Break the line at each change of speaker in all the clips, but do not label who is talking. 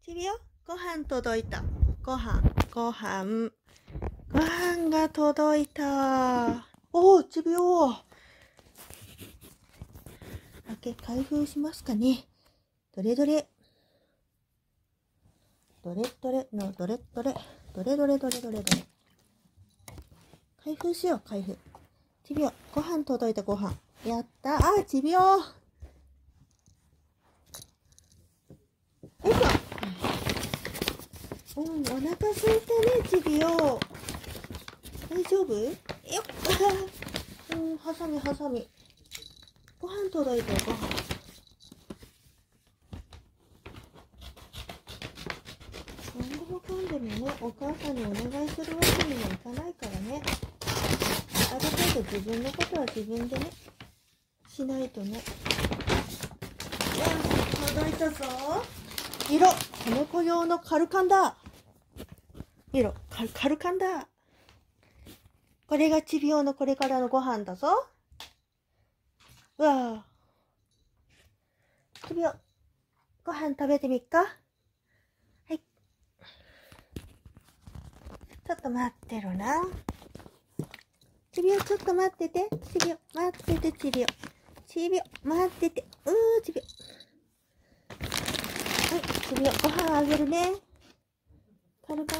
ちびよ、ご飯届いた。ご飯が届いた。おー、ちびよ。開封しますかね。どれどれのどれ。開封しよう、開封。ちびよ、ご飯届いたご飯。やった。ちびよ。よいしょ。お腹空いたね、ちびよ。大丈夫？よっ。ハサミ。ご飯届いたよ、ご飯。何でもかんでもね、お母さんにお願いするわけにもいかないからね。ある程度自分のことは自分でね、しないとね。届いたぞ。色、子猫用のカルカンだ。カルカンだ。これがちび用のこれからのご飯だぞ。うわぁ。ちびよ、ご飯食べてみっか。はい。ちょっと待ってろな。ちびよ、ちょっと待ってて。ちびよ、待ってて、ちびよ。待ってて。ちびよ。はい、ちびよ、ご飯あげるね。カルカン。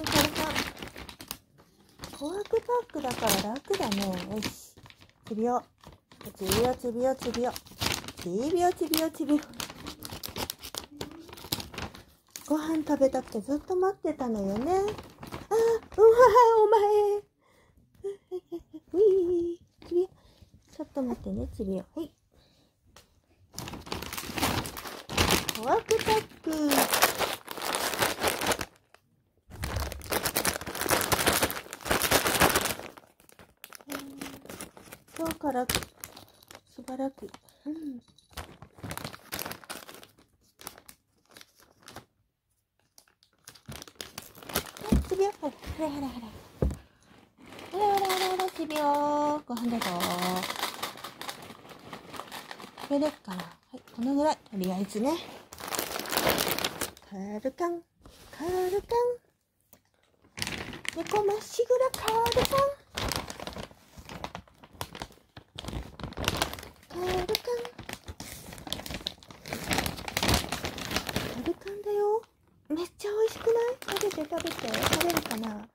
小枠パックだから楽だね。よし。ちびよ。ご飯食べたくてずっと待ってたのよね。お前。ちびよ。ちょっと待ってね、ちびよ。はい。小枠パック。今日からしばらく。ちびよ。ほら、ちびよ。ご飯だぞ。これでっかな。はい、このぐらい。とりあえずね。カルカン。猫まっしぐらカルカンだよ。めっちゃ美味しくない？食べて。食べるかな？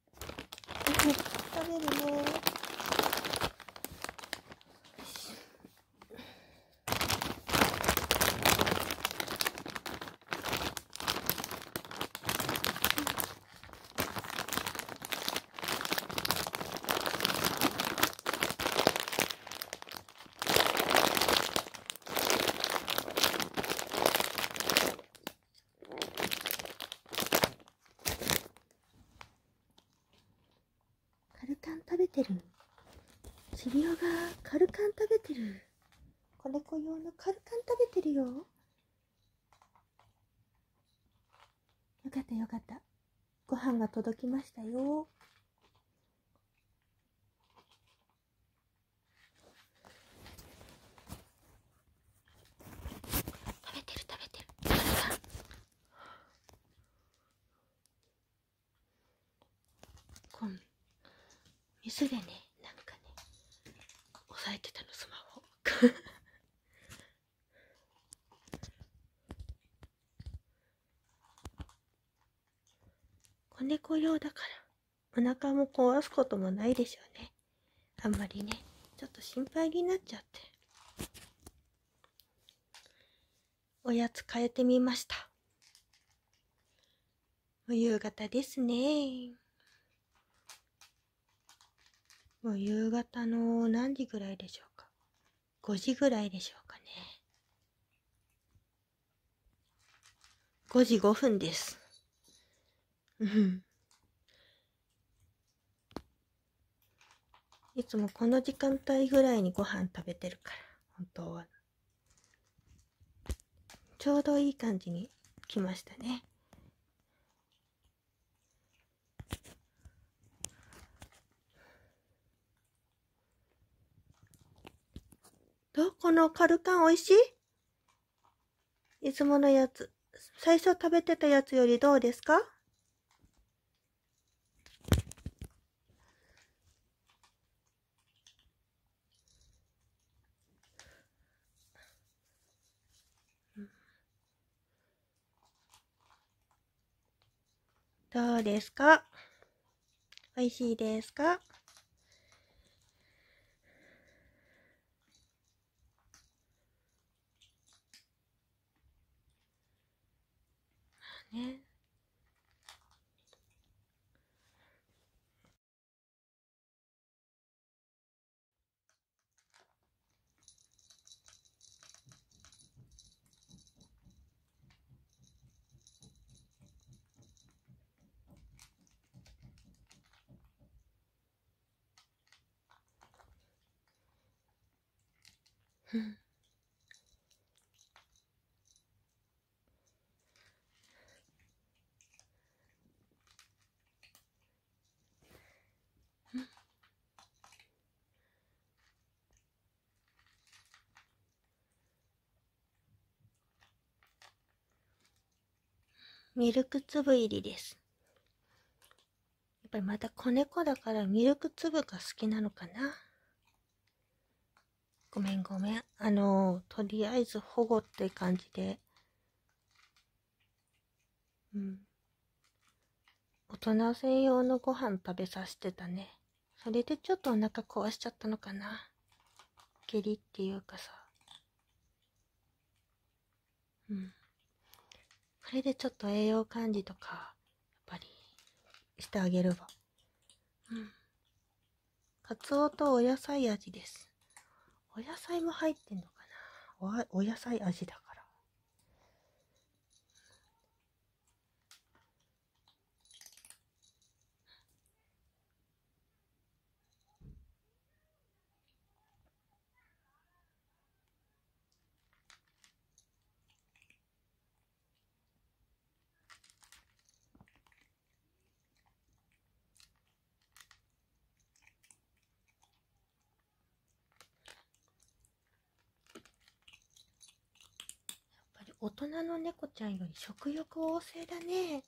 食べるね。カルカン食べてる。ちびよがカルカン食べてる。子猫用のカルカン食べてるよ。よかった。ご飯が届きましたよ。食べてる。カルカン。水でね、なんかね、押さえてたの、スマホ。子猫用だからお腹も壊すこともないでしょうね。あんまりね、ちょっと心配になっちゃって。おやつ変えてみました。もう夕方ですね。もう夕方の何時ぐらいでしょうか。5時ぐらいでしょうかね。5時5分です。いつもこの時間帯ぐらいにご飯食べてるから、本当は。ちょうどいい感じに来ましたね。どう？このカルカン美味しい？いつものやつ。 最初食べてたやつよりどうですか？どうですか？美味しいですか？ね。ミルク粒入りです。やっぱりまた子猫だからミルク粒が好きなのかな。ごめんごめん。とりあえず保護って感じで。大人専用のご飯食べさせてたね。それでちょっとお腹壊しちゃったのかな。下痢っていうかさ。これでちょっと栄養管理とか、やっぱりしてあげるわ。カツオとお野菜味です。お野菜も入ってんのかな。お野菜味だから。大人の猫ちゃんより食欲旺盛だね。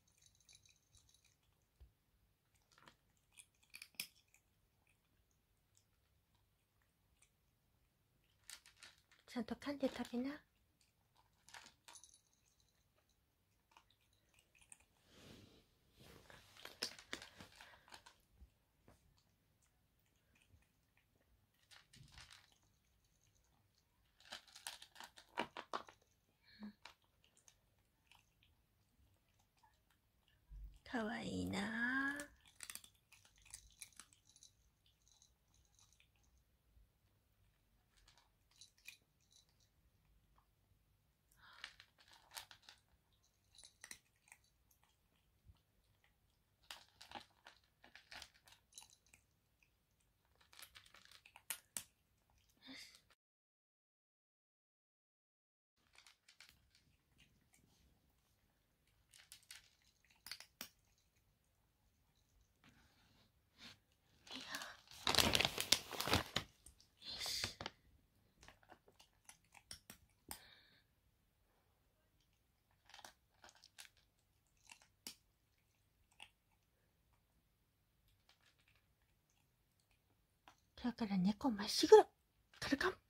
ちゃんと噛んで食べな。かわいいなぁ。だから猫まっしぐら。カルカン。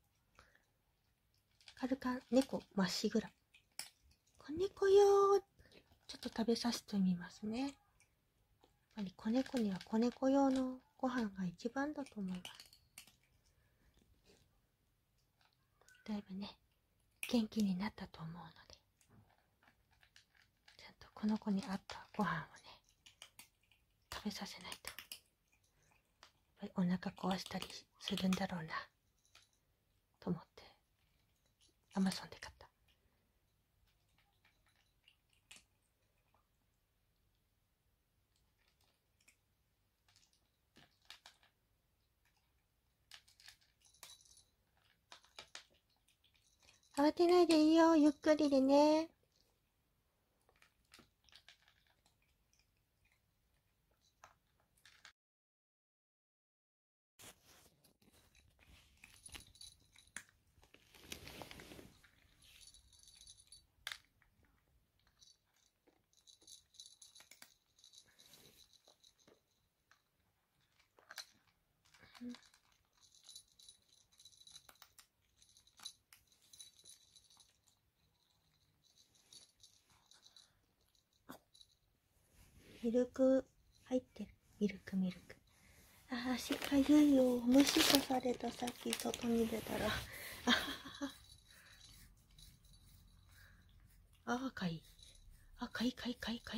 カルカン、猫まっしぐら。子猫よー。ちょっと食べさせてみますね。やっぱり子猫には子猫用のご飯が一番だと思います。だいぶね、元気になったと思うので、ちゃんとこの子に合ったご飯をね、食べさせないと。やっぱりお腹壊したりするんだろうな、と思って、アマゾンで買った。慌てないでいいよ、ゆっくりでね。 ミルク入ってる。ミルク。あ、足かゆいよ。虫刺された。さっき外に出たら。あ、かい。あ、かい。あ、かい。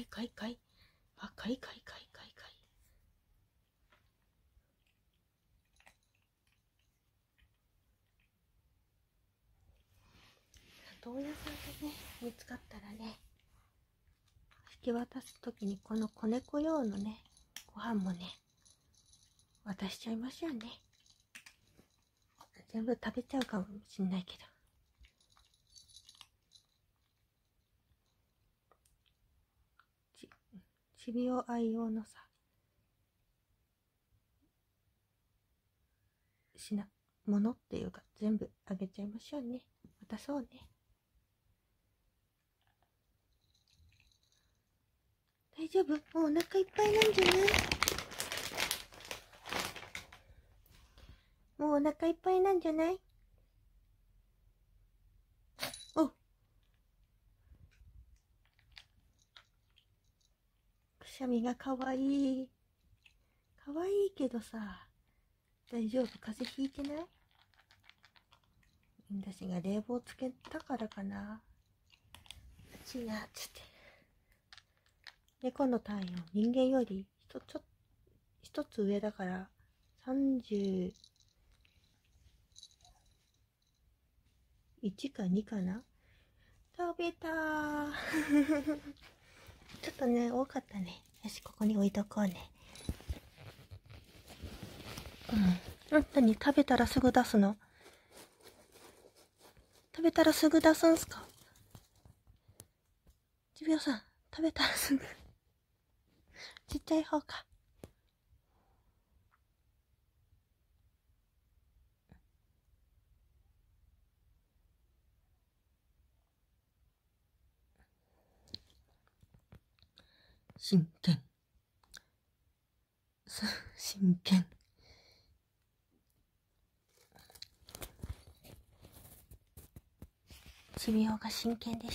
里親さんでね、見つかったらね、引き渡すときにこの子猫用のね、ご飯もね、渡しちゃいますよね。全部食べちゃうかもしんないけど。ちびお愛用のさ、ものっていうか全部あげちゃいましょうね。渡そうね。大丈夫？もうお腹いっぱいなんじゃない？もうお腹いっぱいなんじゃない？お、くしゃみがかわいい。かわいいけどさ、大丈夫？風邪ひいてない？私が冷房つけたからかな。暑いなっつって。猫の体温、人間より一つ上だから31か2かな。食べたー。ちょっとね、多かったね。よし、ここに置いとこうね。何食べたらすぐ出すの？食べたらすぐ出すんすか？ちびおさん、食べたらすぐ。ちっちゃい方か。真剣。ちびおが真剣でした。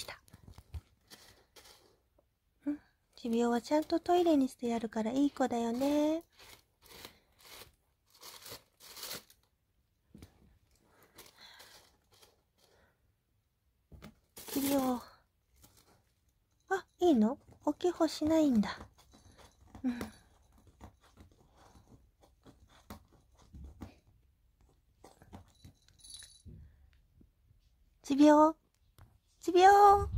ちびおはちゃんとトイレにしてやるからいい子だよね。ちびお。あ、いいの？おけほしないんだ。ちびおさん。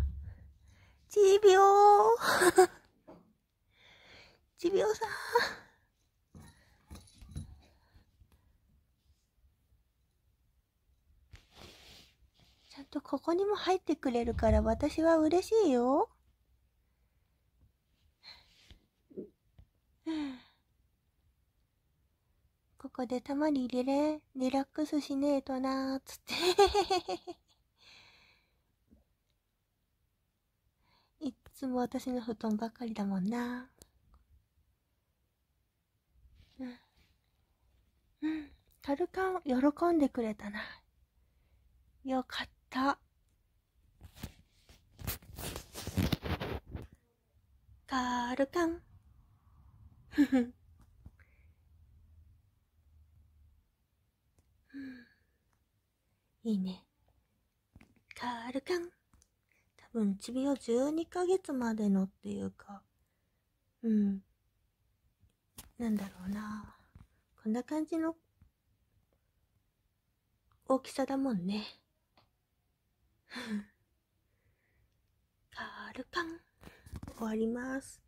ちゃんとここにも入ってくれるから私は嬉しいよ。ここでたまにリラックスしねえとなーつって。いっつも私の布団ばっかりだもんな。カルカン喜んでくれたな。よかった。カルカン。いいね。カルカン。多分、ちびを12ヶ月までのっていうか、なんだろうな。こんな感じの大きさだもんね。カルカン。終わります。